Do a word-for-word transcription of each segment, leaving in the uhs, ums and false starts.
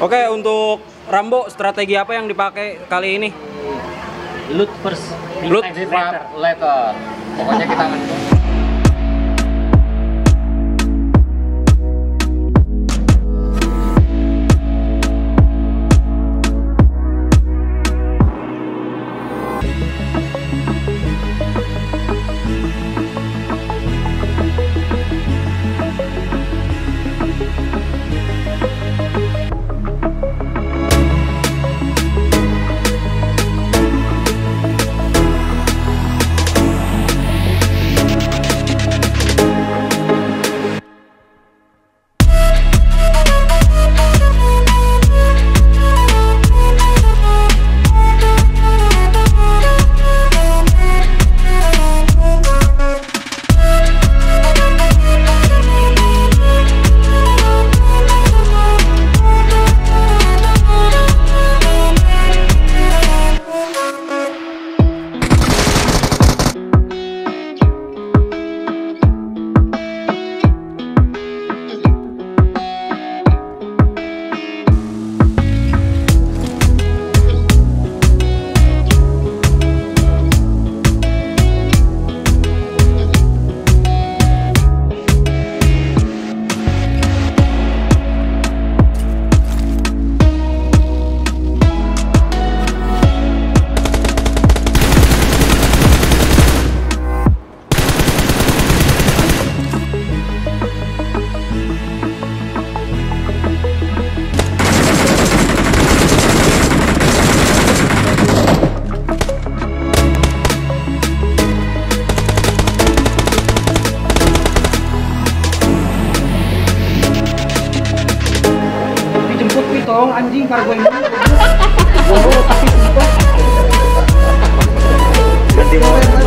Oke, untuk Rambo strategi apa yang dipakai kali ini? Loot first, Loot later. later. Pokoknya kita akan tolong anjing kargo ini. Wow, tapi sumpah. Ganti momen.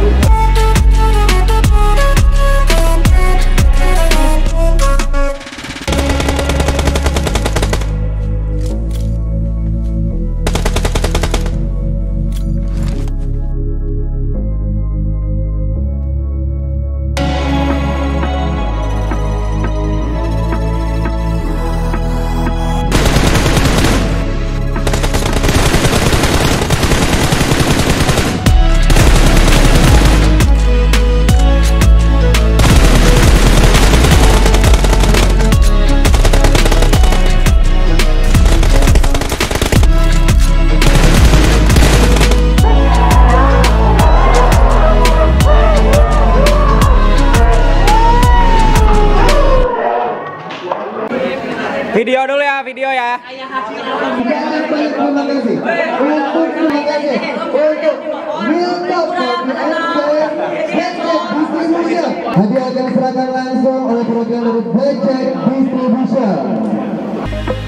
Video dulu ya, video ya. Hadiah akan diserahkan langsung oleh program dari Blackjack Distribution.